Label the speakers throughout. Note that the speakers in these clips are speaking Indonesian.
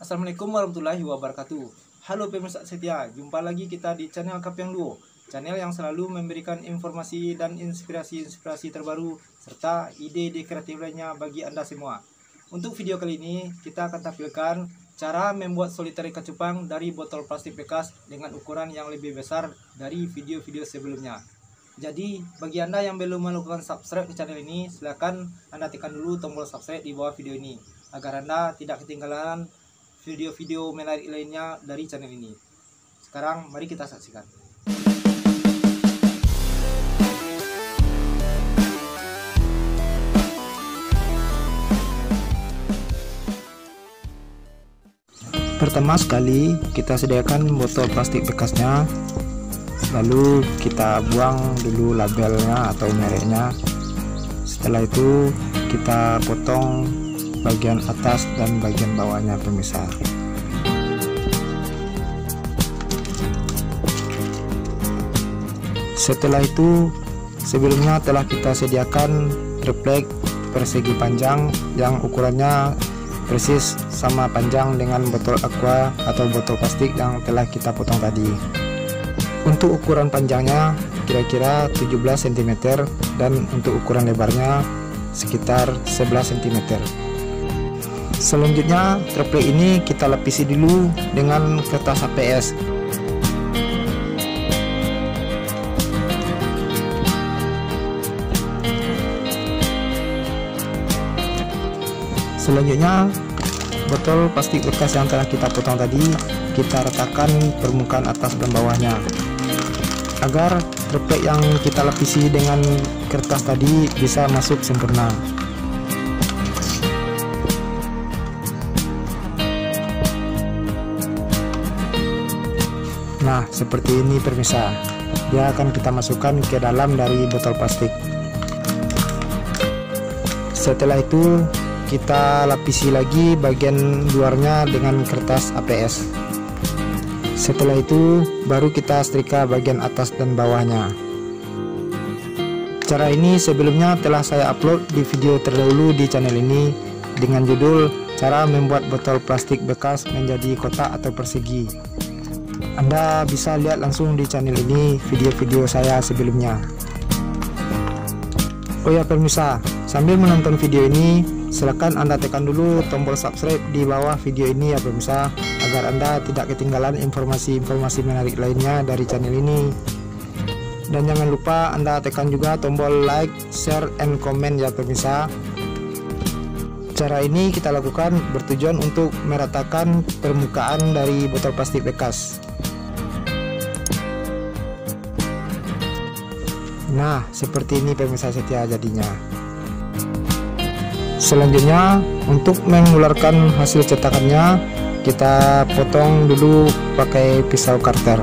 Speaker 1: Assalamualaikum warahmatullahi wabarakatuh. Halo pemirsa setia, jumpa lagi kita di channel Kapyang Duo, channel yang selalu memberikan informasi dan inspirasi terbaru serta ide-ide kreatif lainnya bagi Anda semua. Untuk video kali ini kita akan tampilkan cara membuat soliter ikan cupang dari botol plastik bekas dengan ukuran yang lebih besar dari video-video sebelumnya. Jadi bagi Anda yang belum melakukan subscribe ke channel ini, silakan Anda tekan dulu tombol subscribe di bawah video ini agar Anda tidak ketinggalan video-video menarik lainnya dari channel ini. Sekarang mari kita saksikan. Pertama sekali kita sediakan botol plastik bekasnya, lalu kita buang dulu labelnya atau mereknya. Setelah itu kita potong bagian atas dan bagian bawahnya pemirsa. Setelah itu sebelumnya telah kita sediakan triplek persegi panjang yang ukurannya persis sama panjang dengan botol aqua atau botol plastik yang telah kita potong tadi. Untuk ukuran panjangnya kira-kira 17 cm dan untuk ukuran lebarnya sekitar 11 cm. Selanjutnya triplek ini kita lapisi dulu dengan kertas HPS. Selanjutnya botol plastik bekas yang telah kita potong tadi kita ratakan permukaan atas dan bawahnya agar triplek yang kita lapisi dengan kertas tadi bisa masuk sempurna. Nah, seperti ini pemirsa, dia akan kita masukkan ke dalam dari botol plastik. Setelah itu kita lapisi lagi bagian luarnya dengan kertas APS. Setelah itu baru kita setrika bagian atas dan bawahnya. Cara ini sebelumnya telah saya upload di video terdahulu di channel ini dengan judul cara membuat botol plastik bekas menjadi kotak atau persegi. Anda bisa lihat langsung di channel ini video-video saya sebelumnya. Oh ya pemirsa, sambil menonton video ini silakan Anda tekan dulu tombol subscribe di bawah video ini ya pemirsa, agar Anda tidak ketinggalan informasi-informasi menarik lainnya dari channel ini. Dan jangan lupa Anda tekan juga tombol like, share, and comment ya pemirsa. Cara ini kita lakukan bertujuan untuk meratakan permukaan dari botol plastik bekas. Nah, seperti ini pemirsa setia jadinya. Selanjutnya untuk mengularkan hasil cetakannya kita potong dulu pakai pisau karter.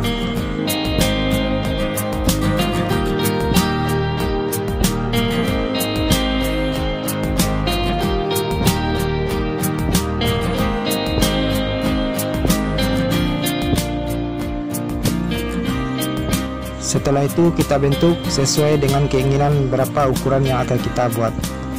Speaker 1: Setelah itu kita bentuk sesuai dengan keinginan berapa ukuran yang akan kita buat.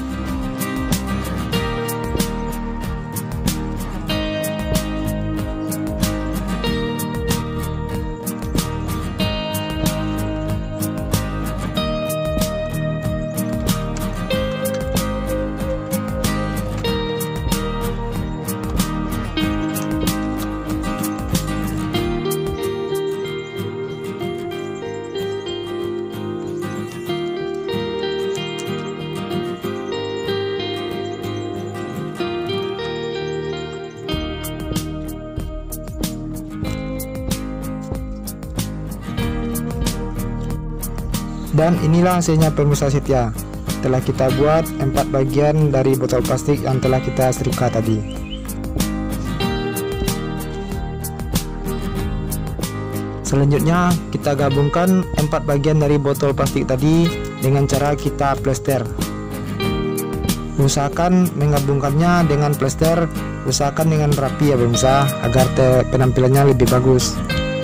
Speaker 1: Dan inilah hasilnya pemirsa setia. Telah kita buat 4 bagian dari botol plastik yang telah kita setrika tadi. Selanjutnya kita gabungkan 4 bagian dari botol plastik tadi dengan cara kita plester. Usahakan menggabungkannya dengan plester, usahakan dengan rapi ya pemirsa, agar penampilannya lebih bagus.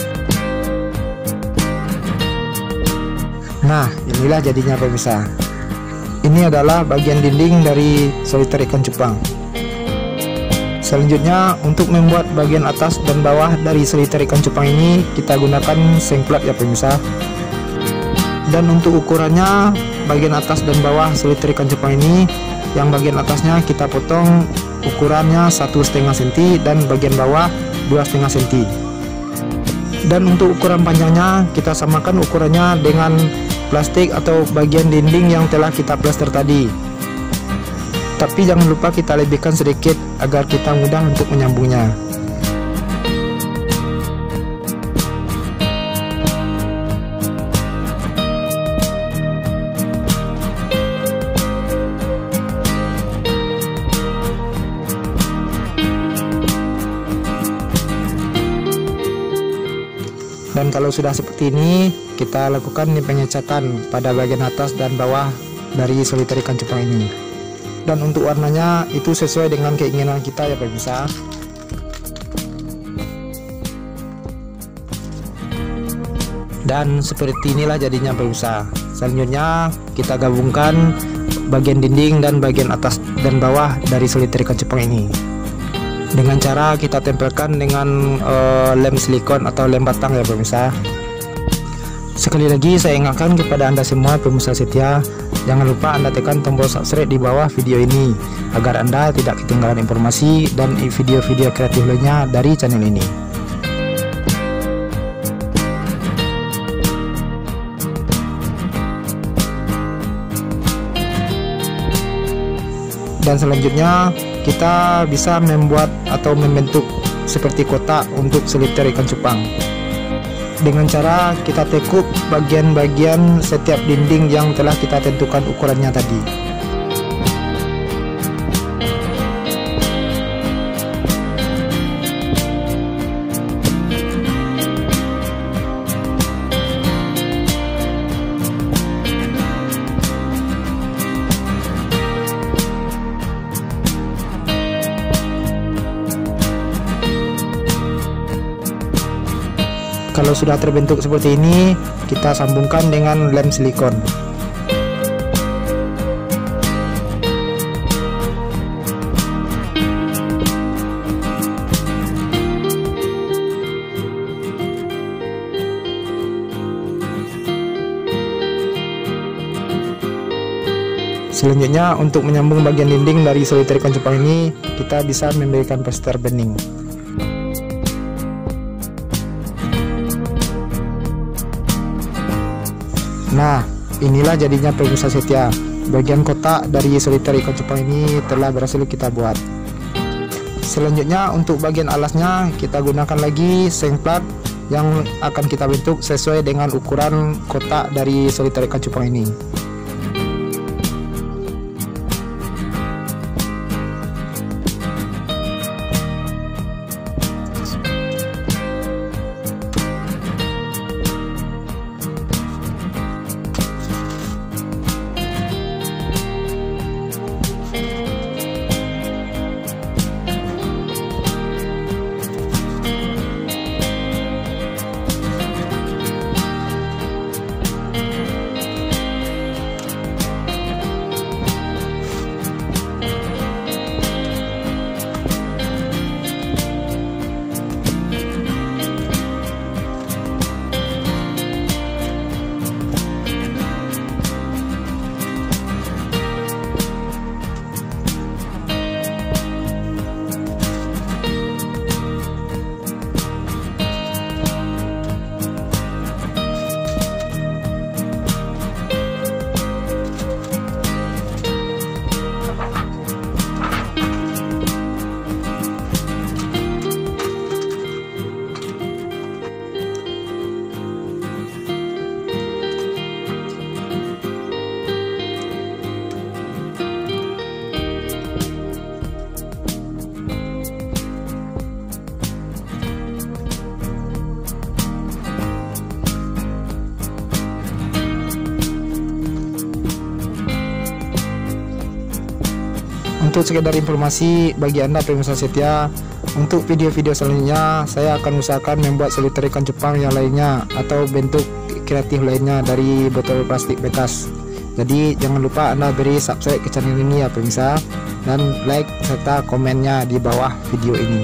Speaker 1: Nah, inilah jadinya pemirsa. Ini adalah bagian dinding dari soliter ikan cupang. Selanjutnya, untuk membuat bagian atas dan bawah dari seliter ikan cupang ini, kita gunakan seng plat ya pemirsa. Dan untuk ukurannya, bagian atas dan bawah seliter ikan cupang ini, yang bagian atasnya kita potong ukurannya 1,5 cm dan bagian bawah 2,5 cm. Dan untuk ukuran panjangnya, kita samakan ukurannya dengan plastik atau bagian dinding yang telah kita plester tadi. Tapi jangan lupa kita lebihkan sedikit agar kita mudah untuk menyambungnya. Dan kalau sudah seperti ini, kita lakukan pengecatan pada bagian atas dan bawah dari seliter ikan cupang ini. Dan untuk warnanya itu sesuai dengan keinginan kita ya pemirsa. Dan seperti inilah jadinya pemirsa. Selanjutnya kita gabungkan bagian dinding dan bagian atas dan bawah dari seliter ikan cupang ini dengan cara kita tempelkan dengan lem silikon atau lem batang ya pemirsa. Sekali lagi saya ingatkan kepada Anda semua pemirsa setia, jangan lupa Anda tekan tombol subscribe di bawah video ini agar Anda tidak ketinggalan informasi dan video-video kreatif lainnya dari channel ini. Dan selanjutnya kita bisa membuat atau membentuk seperti kotak untuk seliter ikan cupang dengan cara kita tekuk bagian-bagian setiap dinding yang telah kita tentukan ukurannya tadi. Kalau sudah terbentuk seperti ini, kita sambungkan dengan lem silikon. Selanjutnya, untuk menyambung bagian dinding dari seliter ikan cupang ini, kita bisa memberikan plester bening. Nah, inilah jadinya pemirsa setia. Bagian kotak dari seliter ikan cupang ini telah berhasil kita buat. Selanjutnya untuk bagian alasnya kita gunakan lagi seng plat yang akan kita bentuk sesuai dengan ukuran kotak dari seliter ikan cupang ini. Untuk sekedar informasi bagi Anda pemirsa setia, untuk video-video selanjutnya saya akan usahakan membuat seliter ikan cupang yang lainnya atau bentuk kreatif lainnya dari botol plastik bekas. Jadi jangan lupa Anda beri subscribe ke channel ini ya pemirsa, dan like serta komennya di bawah video ini.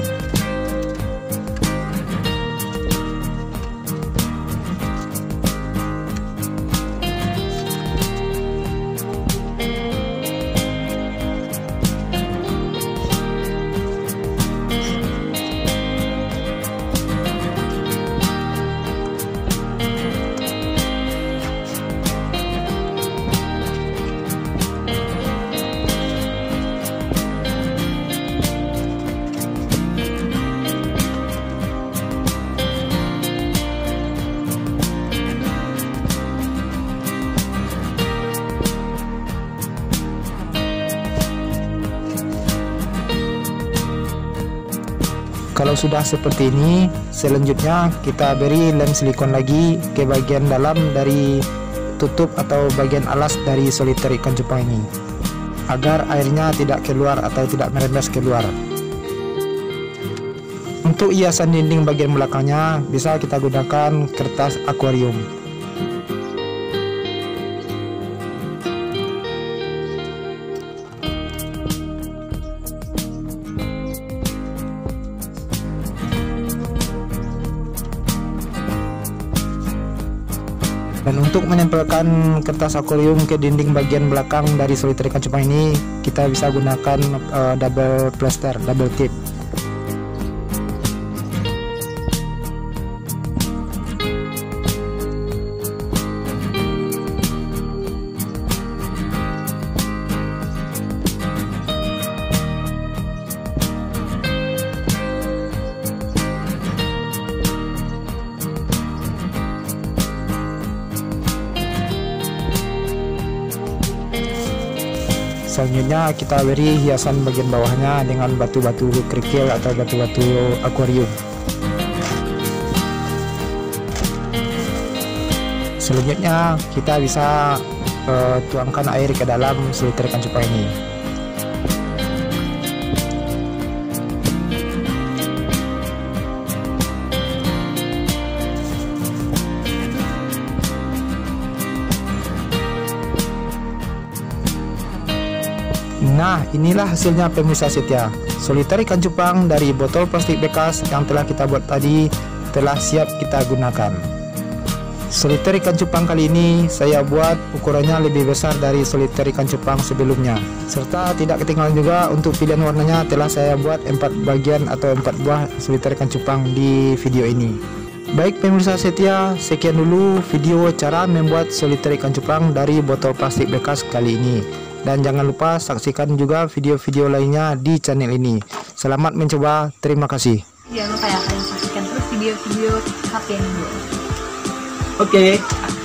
Speaker 1: Kalau sudah seperti ini, selanjutnya kita beri lem silikon lagi ke bagian dalam dari tutup atau bagian alas dari soliter ikan cupang ini, agar airnya tidak keluar atau tidak merembes keluar. Untuk hiasan dinding bagian belakangnya bisa kita gunakan kertas akuarium. Dan untuk menempelkan kertas akuarium ke dinding bagian belakang dari soliter ikan cupang ini, kita bisa gunakan double plaster, double tip. Selanjutnya kita beri hiasan bagian bawahnya dengan batu-batu kerikil atau batu-batu akuarium. Selanjutnya kita bisa tuangkan air ke dalam soliter ikan cupang ini. Nah, inilah hasilnya pemirsa setia. Soliter ikan cupang dari botol plastik bekas yang telah kita buat tadi telah siap kita gunakan. Soliter ikan cupang kali ini saya buat ukurannya lebih besar dari soliter ikan cupang sebelumnya. Serta tidak ketinggalan juga untuk pilihan warnanya telah saya buat 4 bagian atau 4 buah soliter ikan cupang di video ini. Baik pemirsa setia, sekian dulu video cara membuat soliter ikan cupang dari botol plastik bekas kali ini. Dan jangan lupa saksikan juga video-video lainnya di channel ini. Selamat mencoba, terima kasih.
Speaker 2: Jangan lupa ya kalian saksikan terus video-video KPN Duo.
Speaker 1: Oke.